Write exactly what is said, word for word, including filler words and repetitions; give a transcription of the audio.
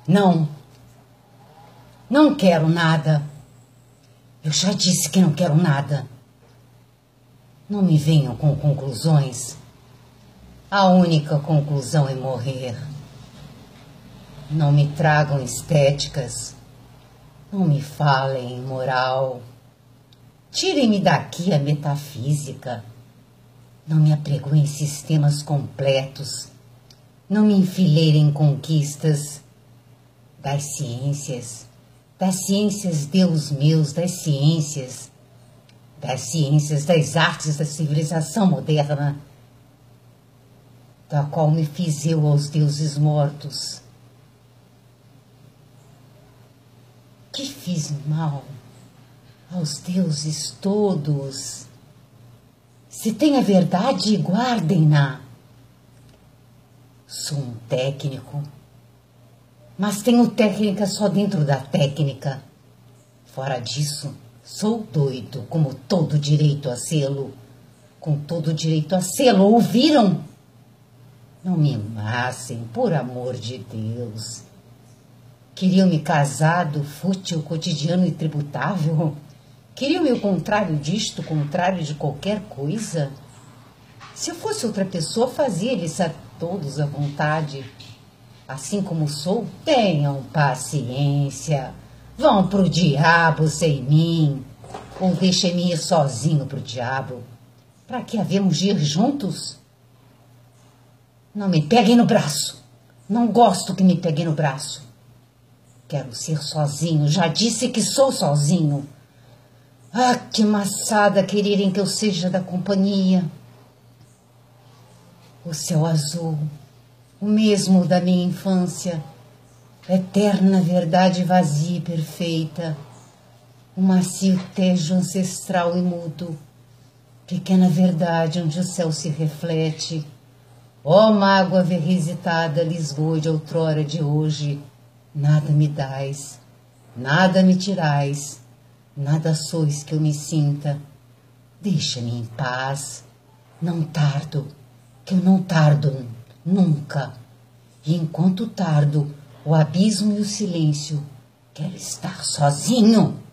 Não. Não quero nada. Eu já disse que não quero nada. Não me venham com conclusões. A única conclusão é morrer. Não me tragam estéticas. Não me falem em moral. Tirem-me daqui a metafísica. Não me apregoem em sistemas completos. Não me enfileirem em conquistas das ciências. Das ciências, Deus meus, das ciências. Das ciências, das artes da civilização moderna, da qual me fiz eu aos deuses mortos. Que fiz mal aos deuses todos? Se tem a verdade, guardem-na. Sou um técnico, mas tenho técnica só dentro da técnica. Fora disso, sou doido, como todo direito a sê-lo. Com todo direito a sê-lo, ouviram? Não me amassem, por amor de Deus. Queriam-me casado, fútil, cotidiano e tributável? Queriam-me o contrário disto, o contrário de qualquer coisa? Se eu fosse outra pessoa, fazia-lhes a todos à vontade. Assim como sou, tenham paciência. Vão pro diabo sem mim, ou deixem-me ir sozinho pro diabo. Para que havemos de ir juntos? Não me peguem no braço. Não gosto que me peguem no braço. Quero ser sozinho. Já disse que sou sozinho. Ah, que maçada quererem que eu seja da companhia. O céu azul, o mesmo da minha infância. Eterna verdade vazia e perfeita, um macio tejo ancestral e mudo, pequena verdade onde o céu se reflete. Ó mágoa revisitada, Lisboa de outrora de hoje, nada me dais, nada me tirais, nada sois que eu me sinta. Deixa-me em paz, não tardo, que eu não tardo nunca, e enquanto tardo, o abismo e o silêncio, quero estar sozinho.